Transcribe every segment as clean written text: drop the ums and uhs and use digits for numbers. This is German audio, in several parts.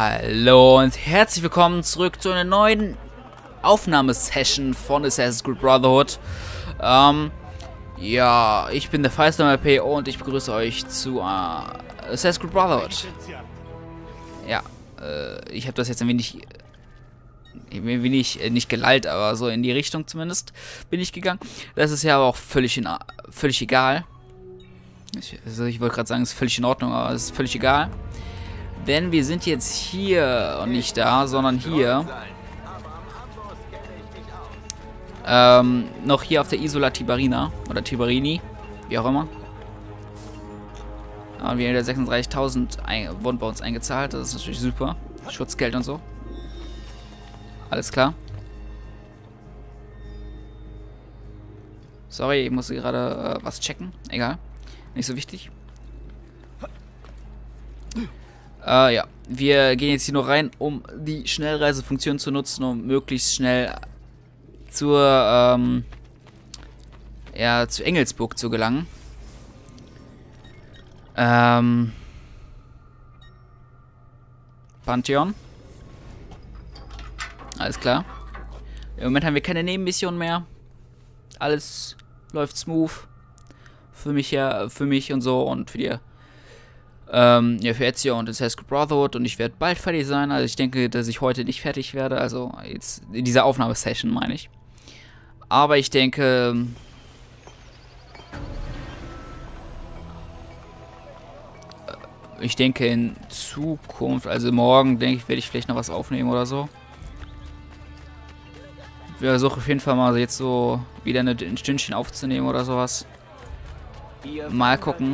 Hallo und herzlich willkommen zurück zu einer neuen Aufnahmesession von Assassin's Creed Brotherhood. Ja, ich bin der Firestorm RP und ich begrüße euch zu Assassin's Creed Brotherhood. Ja, ich habe das jetzt ein wenig nicht gelallt, aber so in die Richtung zumindest bin ich gegangen. Das ist ja aber auch völlig egal. Ich wollte gerade sagen, es ist völlig in Ordnung, aber es ist völlig egal. Denn wir sind jetzt hier und nicht da, sondern hier. Noch hier auf der Isola Tiberina. Oder Tiberini. Wie auch immer. Und wir haben 36.000 wurden bei uns eingezahlt. Das ist natürlich super. Schutzgeld und so. Alles klar. Sorry, ich musste gerade was checken. Egal. Nicht so wichtig. Ja, wir gehen jetzt hier noch rein, um die Schnellreisefunktion zu nutzen, um möglichst schnell zu Engelsburg zu gelangen. Pantheon. Alles klar. Im Moment haben wir keine Nebenmission mehr. Alles läuft smooth. Für mich und so und für die ja, für Ezio und Assassin's Creed Brotherhood, und ich werde bald fertig sein. Also ich denke, dass ich heute nicht fertig werde, also jetzt in dieser Aufnahmesession meine ich. Aber ich denke, in Zukunft, also morgen, denke ich, werde ich vielleicht noch was aufnehmen oder so. Ich versuche auf jeden Fall mal jetzt so wieder ein Stündchen aufzunehmen oder sowas. Mal gucken.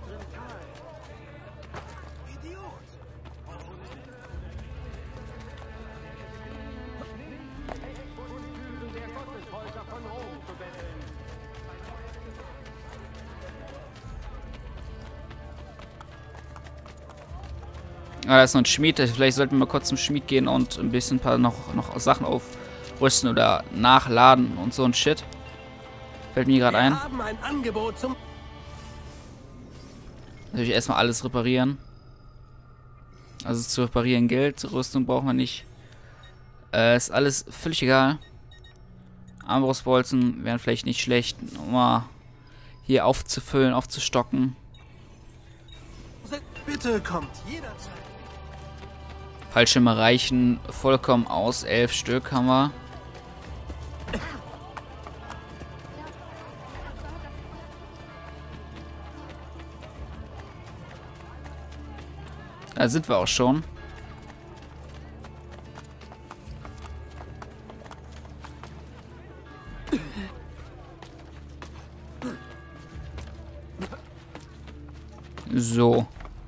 Da ist noch ein Schmied. Vielleicht sollten wir mal kurz zum Schmied gehen und ein bisschen noch Sachen aufrüsten oder nachladen und so ein Shit. Fällt mir gerade ein. Natürlich erstmal alles reparieren. Also zu reparieren Geld, Rüstung brauchen wir nicht. Ist alles völlig egal. Armbrustbolzen wären vielleicht nicht schlecht, um mal hier aufzufüllen, aufzustocken. Bitte kommt jederzeit. Fallschirme reichen vollkommen aus. 11 Stück haben wir. Da sind wir auch schon. So.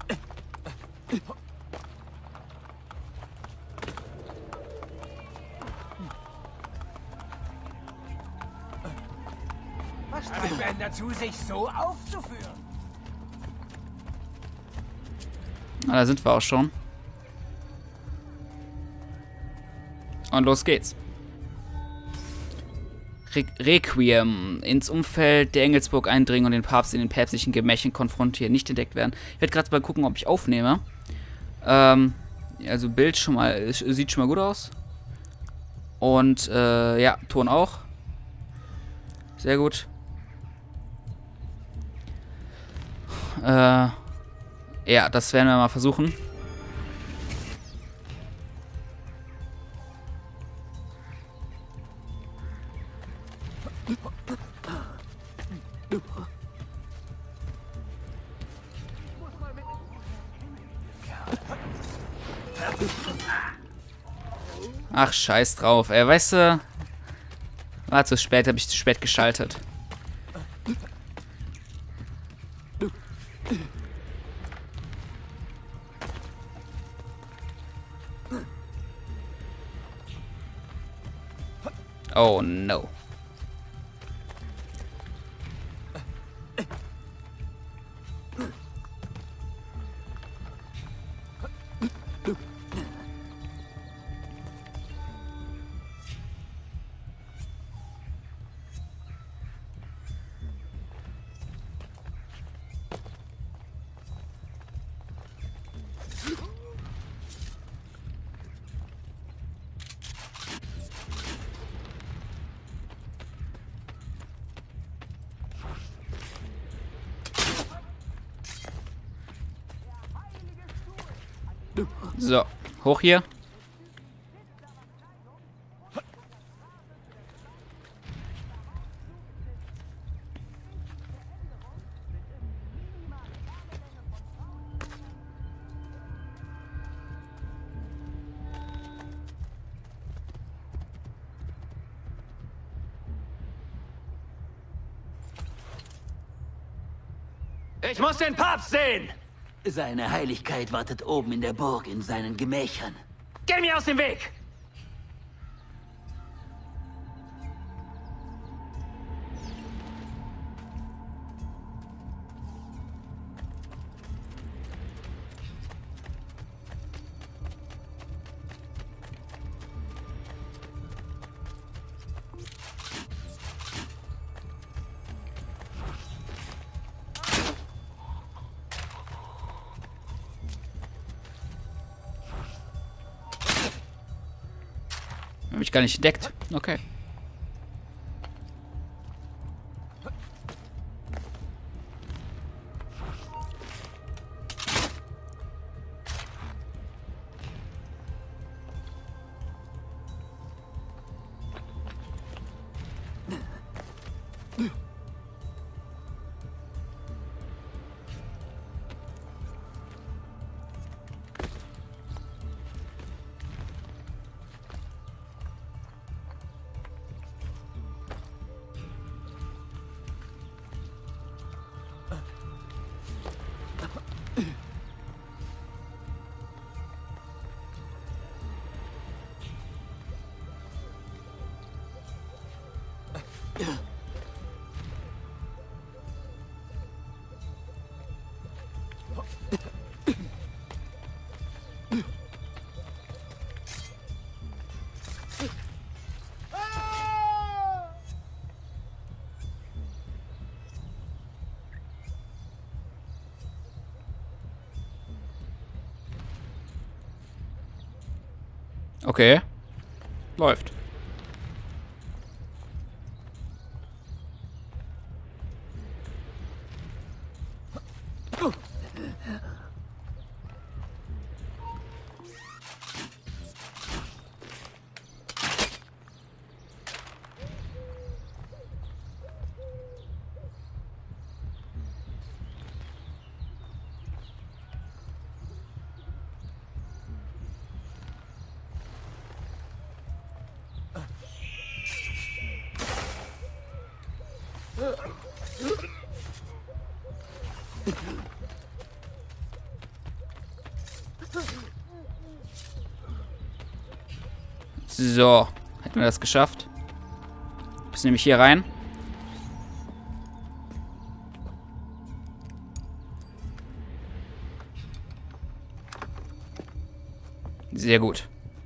Was treibt einen dazu, sich so aufzuführen? Da sind wir auch schon. Und los geht's. Requiem. Ins Umfeld der Engelsburg eindringen und den Papst in den päpstlichen Gemächern konfrontieren. Nicht entdeckt werden. Ich werde gerade mal gucken, ob ich aufnehme. Also Bild schon mal, sieht schon mal gut aus. Und ja, Ton auch. Sehr gut. Ja, das werden wir mal versuchen. Ach, scheiß drauf. Weißt du, war zu spät, habe ich zu spät geschaltet. Oh no. So, hoch hier. Ich muss den Papst sehen! Seine Heiligkeit wartet oben in der Burg in seinen Gemächern. Geh mir aus dem Weg! Hab ich gar nicht entdeckt. Okay. Okay. Läuft. So, hätten wir das geschafft. Müssen nämlich hier rein. Sehr gut.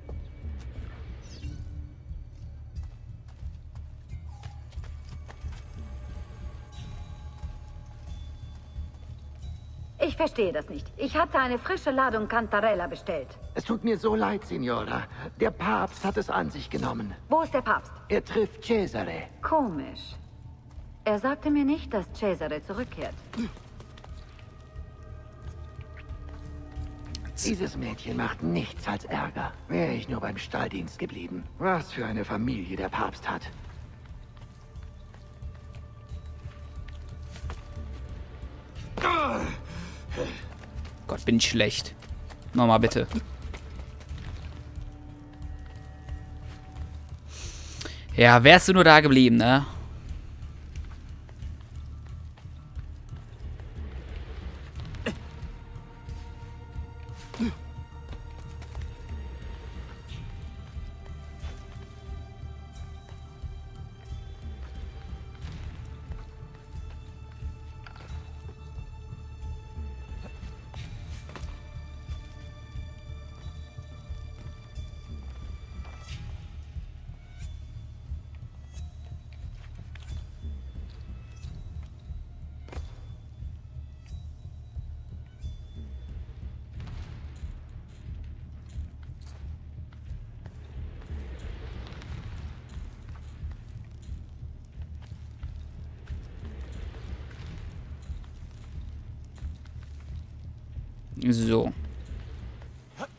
Ich verstehe das nicht. Ich hatte eine frische Ladung Cantarella bestellt. Es tut mir so leid, Signora. Der Papst hat es an sich genommen. Wo ist der Papst? Er trifft Cesare. Komisch. Er sagte mir nicht, dass Cesare zurückkehrt. Dieses Mädchen macht nichts als Ärger. Wäre ich nur beim Stalldienst geblieben. Was für eine Familie der Papst hat. Gott, bin ich schlecht. Nochmal bitte. Ja, wärst du nur da geblieben, ne? So.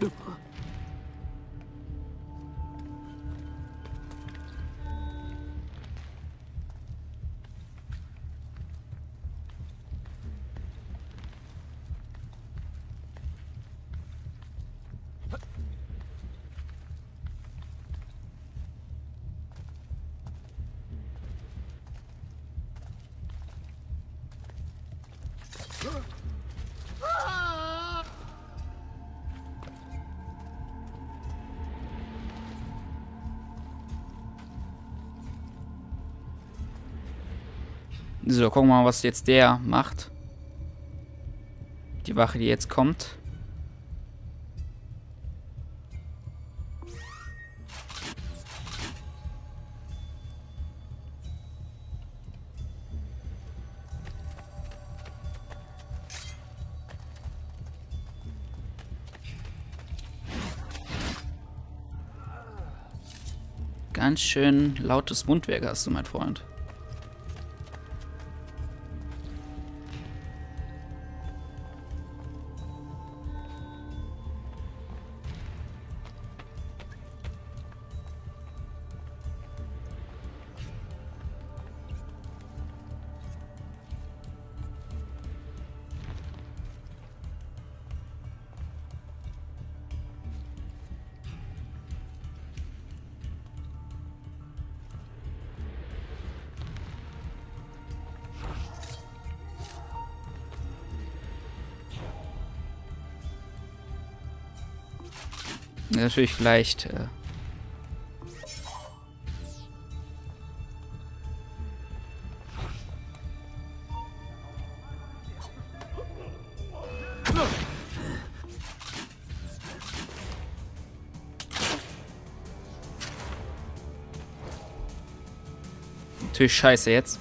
So, gucken wir mal, was jetzt der macht. Die Wache, die jetzt kommt. Ganz schön lautes Mundwerk hast du, mein Freund. Natürlich vielleicht natürlich scheiße jetzt.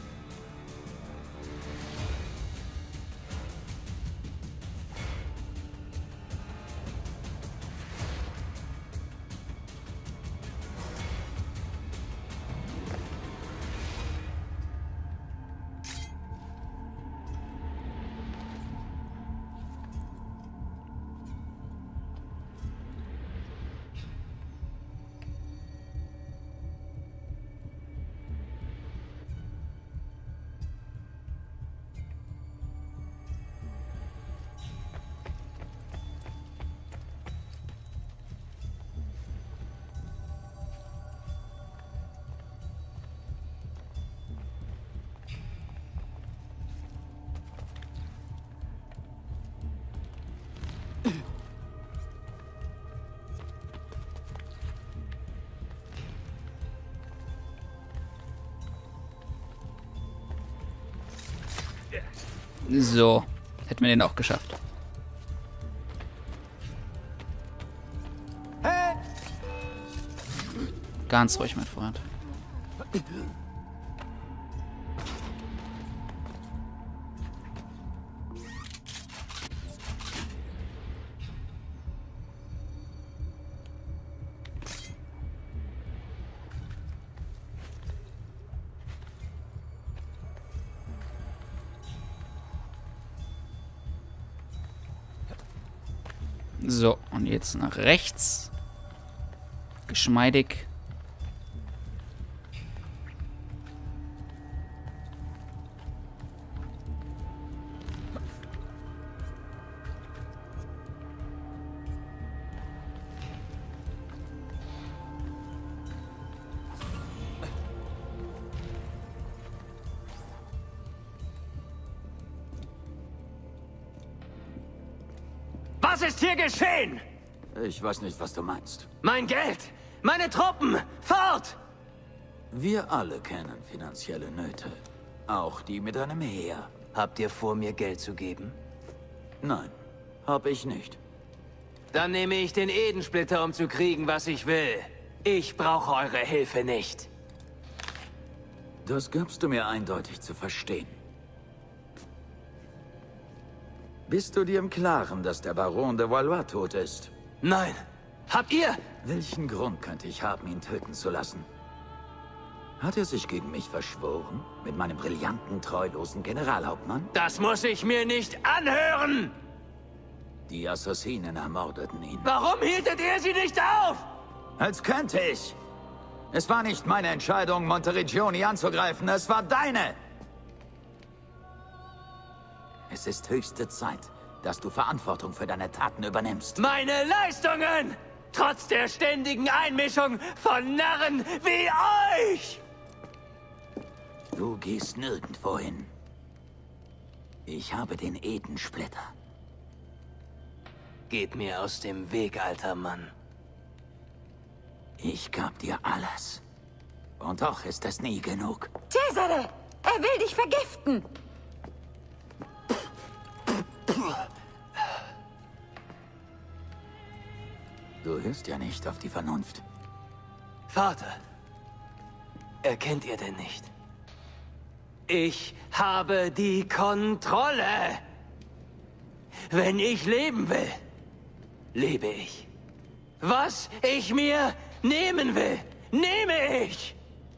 So, hätten wir den auch geschafft. Ganz ruhig, mein Freund. So, und jetzt nach rechts. Geschmeidig. Was ist hier geschehen? Ich weiß nicht, was du meinst. Mein Geld! Meine Truppen! Fort! Wir alle kennen finanzielle Nöte. Auch die mit einem Heer. Habt ihr vor, mir Geld zu geben? Nein, hab ich nicht. Dann nehme ich den Edensplitter, um zu kriegen, was ich will. Ich brauche eure Hilfe nicht. Das gabst du mir eindeutig zu verstehen. Bist du dir im Klaren, dass der Baron de Valois tot ist? Nein. Habt ihr? Welchen Grund könnte ich haben, ihn töten zu lassen? Hat er sich gegen mich verschworen? Mit meinem brillanten, treulosen Generalhauptmann? Das muss ich mir nicht anhören! Die Assassinen ermordeten ihn. Warum hieltet ihr sie nicht auf? Als könnte ich. Es war nicht meine Entscheidung, Monteriggioni anzugreifen. Es war deine. Es ist höchste Zeit, dass du Verantwortung für deine Taten übernimmst. Meine Leistungen! Trotz der ständigen Einmischung von Narren wie euch! Du gehst nirgendwo hin. Ich habe den Edensplitter. Geht mir aus dem Weg, alter Mann. Ich gab dir alles. Und doch ist es nie genug. Cesare! Er will dich vergiften! Du hörst ja nicht auf die Vernunft. Vater, erkennt ihr denn nicht? Ich habe die Kontrolle. Wenn ich leben will, lebe ich. Was ich mir nehmen will, nehme ich.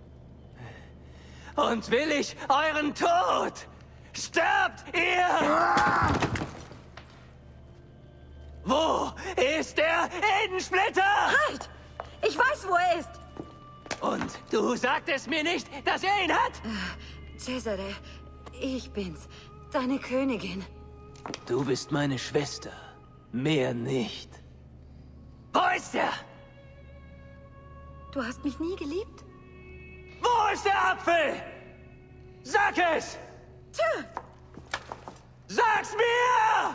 Und will ich euren Tod, sterbt ihr! Wo ist der Edensplitter? Halt! Ich weiß, wo er ist! Und du sagtest mir nicht, dass er ihn hat? Cesare, ich bin's. Deine Königin. Du bist meine Schwester. Mehr nicht. Wo ist er? Du hast mich nie geliebt? Wo ist der Apfel? Sag es! Tja! Sag's mir!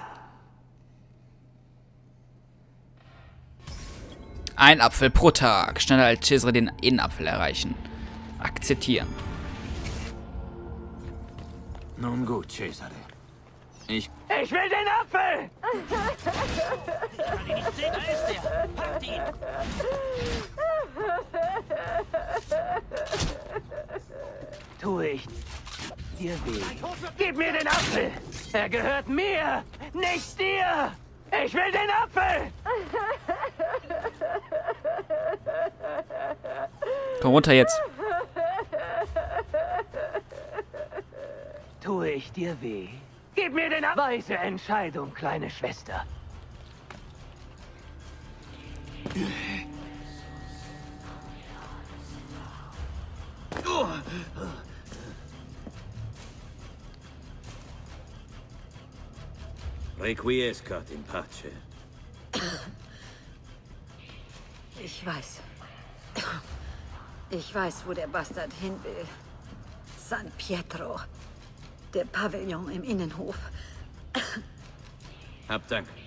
Ein Apfel pro Tag. Schneller als Cesare den Innenapfel erreichen. Akzeptieren. Nun gut, Cesare. Ich will den Apfel! Tue ich dir weh. Gib mir den Apfel! Er gehört mir, nicht dir! Ich will den Apfel! Komm runter jetzt. Tue ich dir weh? Gib mir den Apfel! Weise Entscheidung, kleine Schwester. Requiescat in pace. Ich weiß. Ich weiß, wo der Bastard hin will. San Pietro. Der Pavillon im Innenhof. Hab Dank.